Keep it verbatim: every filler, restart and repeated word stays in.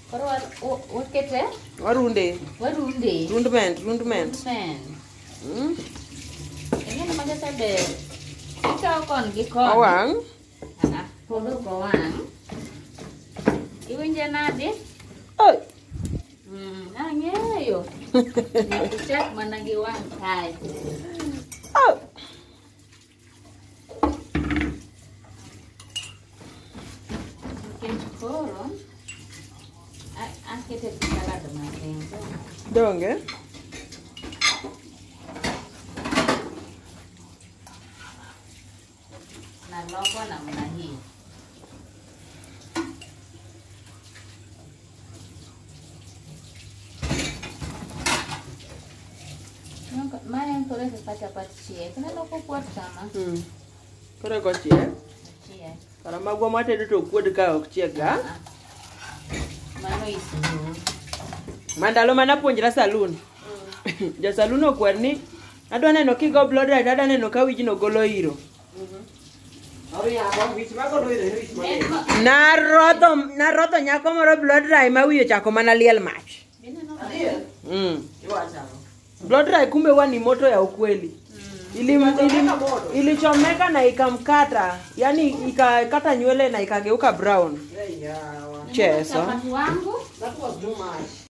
Koro wakete? Warunde. Warunde. Rundment, rundment. Rundment. Hmm. Ini namanya sabe. Ikaw kon gikon. Awang. Ah, podo kawang. Iwinja nade? Oi. Hmm, nangeyo. Nikucek managiwang kai. Oh. Koron. Ah, kita bicara dengan yang Dong ya? Nah, lopo na menahi. Yang mana yang tulis baca-baca cie? Kenapa lopo kuat sama? Hmm. Kore ko cie? Cie. Kara magwa mate to kuod ka ok cie ga. Mano isu. Mandalo mana puonjra salun. Mm. Ja salun okwer ni adwa neno kigo blood right adwa neno ka wiji no golo iro. Mhm. Naroto naroto nyako moro blood right ma wiyo chako mana liel mach. Mm. Blood right kumbe wani moto ya ukweli. Ili ili ilichomeka na ikamkata, yani ikakata nywele na ikageuka brown. Cheso. Wangu. That was too much.